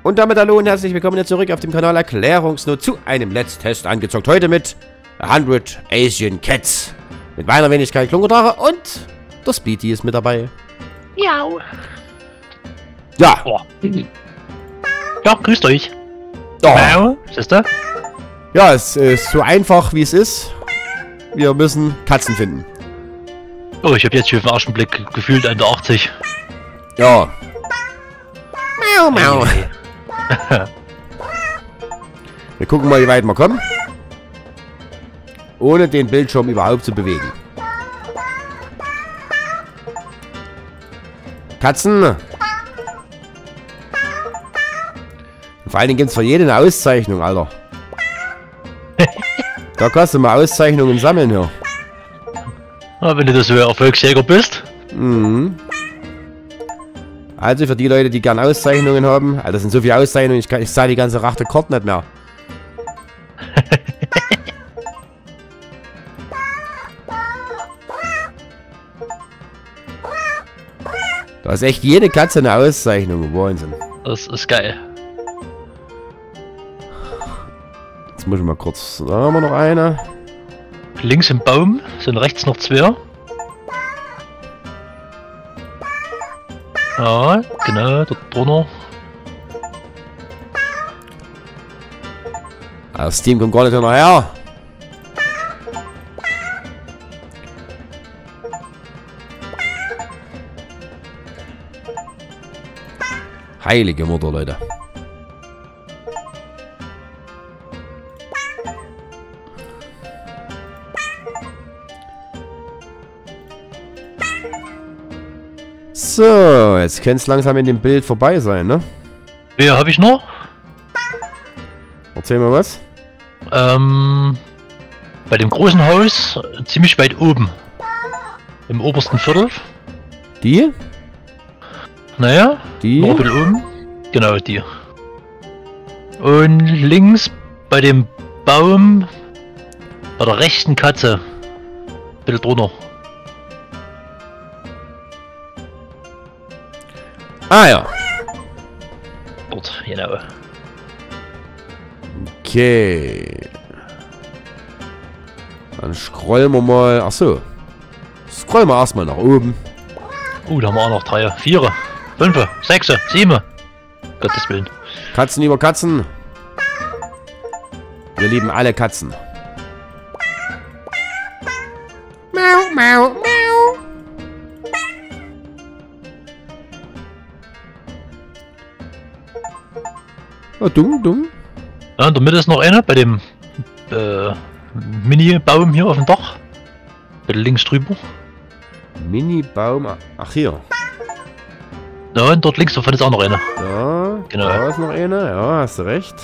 Und damit hallo und herzlich willkommen hier zurück auf dem Kanal Erklärungsnot zu einem Let's Test angezockt. Heute mit 100 Asian Cats. Mit meiner Wenigkeit Klungerdrache und der Speedy ist mit dabei. Ja. Ja. Oh. Ja, grüßt euch. Oh. Siehst du? Ja, es ist so einfach wie es ist. Wir müssen Katzen finden. Oh, ich habe jetzt schon auf den ersten Blick gefühlt an der 80. Ja. Miau, miau. Wir gucken mal, wie weit wir kommen. Ohne den Bildschirm überhaupt zu bewegen. Katzen. Vor allen Dingen gibt es für jeden eine Auszeichnung, Alter. Da kannst du mal Auszeichnungen sammeln hier. Ja, wenn du das so Erfolgsjäger bist. Mhm. Also für die Leute, die gern Auszeichnungen haben. Alter, das sind so viele Auszeichnungen, ich sah die ganze Rachte Karte nicht mehr. Da ist echt jede Katze eine Auszeichnung. Wahnsinn. Das ist geil. Jetzt muss ich mal kurz... Da haben wir noch eine. Links im Baum sind rechts noch zwei. Ja, genau, dort drunter. Das Team kommt gar nicht hinterher. Heilige Mutter, Leute. So, jetzt könnte es langsam in dem Bild vorbei sein, ne? Wer habe ich noch? Erzähl mal was. Bei dem großen Haus ziemlich weit oben. Im obersten Viertel. Die? Naja, Die? noch ein bisschen oben. Genau, die. Und links bei dem Baum bei der rechten Katze. Ein bisschen drunter. Ah ja. Dort, genau. Okay. Dann scrollen wir mal. Achso. Scrollen wir erstmal nach oben. Da haben wir auch noch 3, 4, 5, 6, 7. Gottes Willen. Katzen über Katzen. Wir lieben alle Katzen. Mau, mau, mau. Oh, dumm. Ja, in der Mitte ist noch eine bei dem Mini-Baum hier auf dem Dach. Bitte links drüber. Mini-Baum. Ach, hier. Ja, und dort links davon ist auch noch eine. Da. Genau. Da ist noch eine. Ja, hast du recht.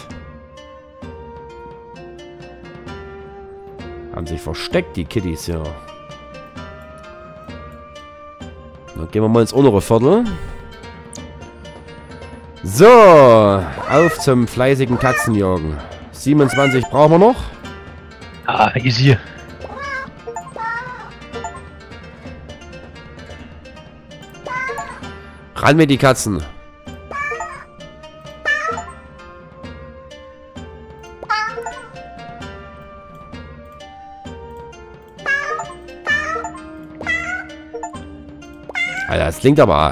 Haben sich versteckt, die Kitties hier. Dann gehen wir mal ins untere Viertel. So, auf zum fleißigen Katzenjagen. 27 brauchen wir noch. Ah, easy. Ran mit die Katzen. Alter, das klingt aber...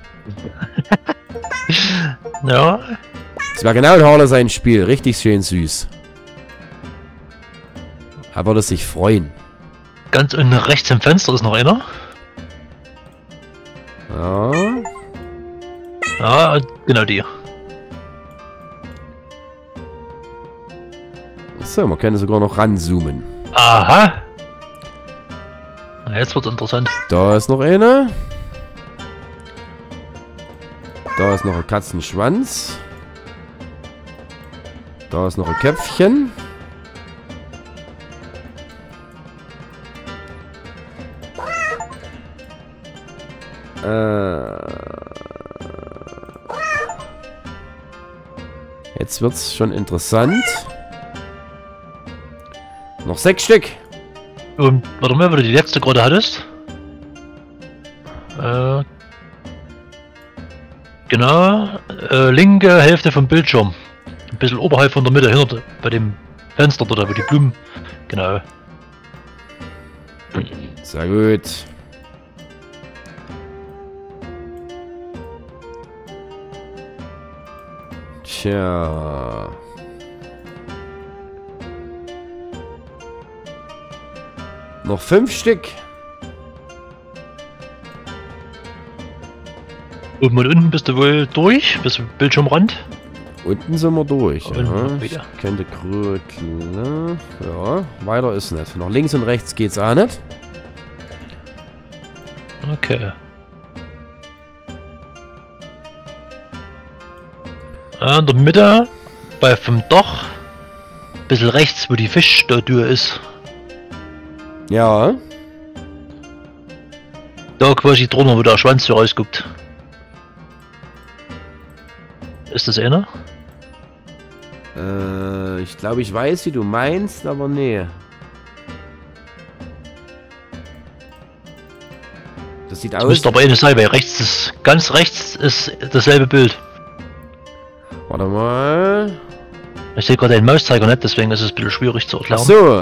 Ja. Das war genau Harle sein Spiel. Richtig schön süß. Er würde sich freuen. Ganz unten rechts im Fenster ist noch einer. Ja. Ja, genau die. So, man kann sogar noch ranzoomen. Aha. Na, jetzt wird's interessant. Da ist noch eine. Da ist noch ein Katzenschwanz. Da ist noch ein Köpfchen. Jetzt wird's schon interessant. Noch 6 Stück. Und warte mal, wo du die letzte gerade hattest. Genau, linke Hälfte vom Bildschirm. Ein bisschen oberhalb von der Mitte, hinter bei dem Fenster dort, wo die Blumen. Genau. Sehr gut. Tja. Noch 5 Stück. Oben und unten bist du wohl durch, bis zum Bildschirmrand. Unten sind wir durch. Und noch Ja. wieder. Ich könnte kröteln. Ja, weiter ist nicht. Noch links und rechts geht's auch nicht. Okay. In der Mitte, vom Dach, bisschen rechts, wo die Fischstatue ist. Ja. Da quasi drunter, wo der Schwanz so rausguckt. Ist das einer? Ich glaube, ich weiß, wie du meinst, aber nee. Das sieht Das aus. müsste aber eine sein, weil rechts ist, ganz rechts ist dasselbe Bild. Warte mal. Ich sehe gerade den Mauszeiger nicht, deswegen ist es ein bisschen schwierig zu Ach erklären. so,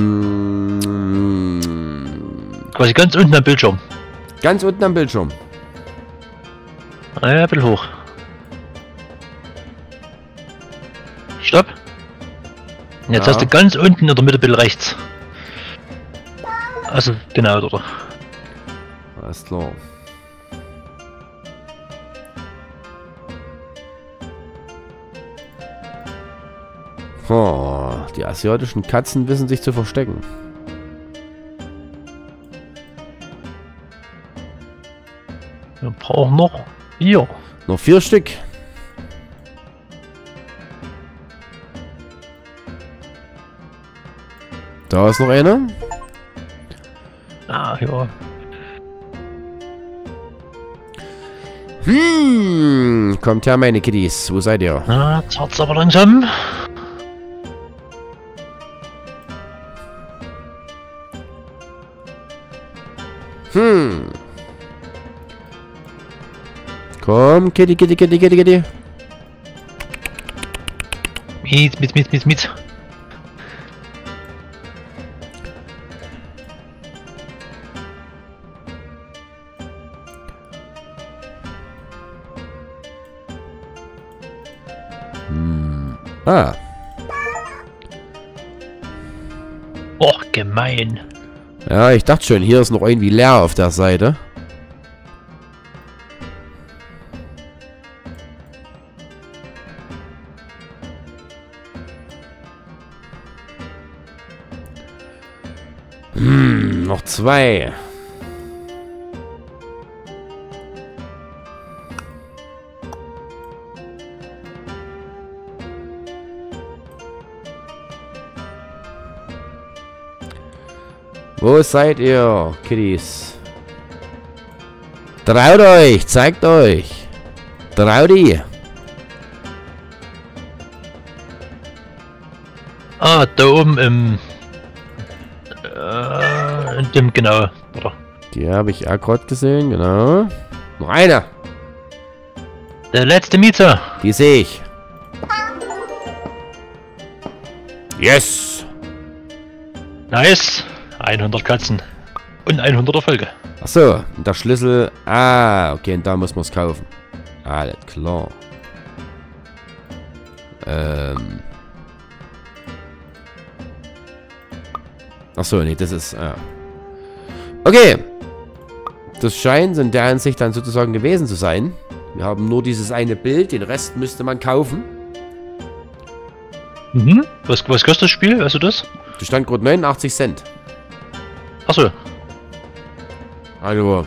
Quasi ganz unten am Bildschirm. ganz unten am Bildschirm. Ah ja, ein bisschen hoch. Stopp. Und jetzt Ja. hast du ganz unten in der Mitte ein bisschen rechts. Also genau dort. Alles klar. Oh, die asiatischen Katzen wissen sich zu verstecken. Wir brauchen noch 4. Noch 4 Stück. Da ist noch einer. Ah, ja. Kommt her, meine Kiddies. Wo seid ihr? Na, jetzt wird's aber langsam. Komm, Kitty, Kitty, Kitty, Kitty, Kitty. Mit. Ah, Och, gemein. ja, ich dachte schon, hier ist noch irgendwie leer auf der Seite. Noch 2. Wo seid ihr, Kiddies? Traut euch, zeigt euch. Traut ihr. Ah, da oben in dem, genau. Oder? Die habe ich auch gerade gesehen, genau. Noch einer. Der letzte Mieter. Die sehe ich. Yes. Nice. 100 Katzen. Und 100 Erfolge. Achso, und der Schlüssel. Ah, okay, und da muss man es kaufen. Alles klar. Achso, nee, das ist. Okay. Das scheint in der Hinsicht dann sozusagen gewesen zu sein. Wir haben nur dieses eine Bild, den Rest müsste man kaufen. Mhm. Was kostet das Spiel? Weißt du das? Das stand gerade 89 Cent. Achso. Also.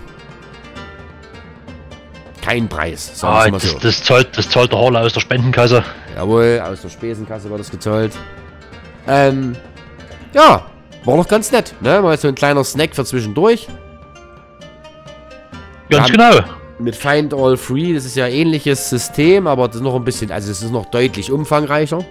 Kein Preis, sagen wir mal so. Das zahlt der Horler aus der Spendenkasse. Jawohl, aus der Spesenkasse wird das gezahlt. Ja, war doch ganz nett, ne? Mal so ein kleiner Snack für zwischendurch. Ganz Ja, genau. Mit Find All Free, das ist ja ein ähnliches System, aber das ist noch ein bisschen, also es ist noch deutlich umfangreicher.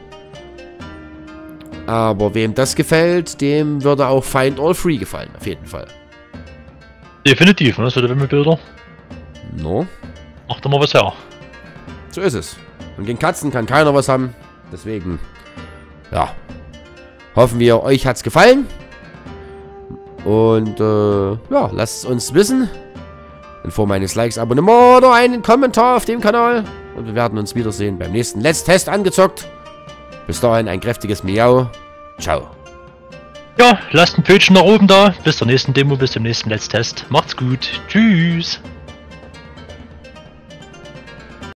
Aber wem das gefällt, dem würde auch Find All Free gefallen, auf jeden Fall. Definitiv, ne? So die Wimmelbilder. No? Macht immer was her. So ist es. Und gegen Katzen kann keiner was haben. Deswegen, ja. Hoffen wir, euch hat's gefallen. Und, ja, lasst es uns wissen. In Form eines Likes, Abonnement oder einen Kommentar auf dem Kanal. Und wir werden uns wiedersehen beim nächsten Let's Test angezockt. Bis dahin ein kräftiges Miau. Ciao. Ja, lasst ein Pfötchen nach oben da. Bis zur nächsten Demo, bis zum nächsten Let's Test. Macht's gut. Tschüss.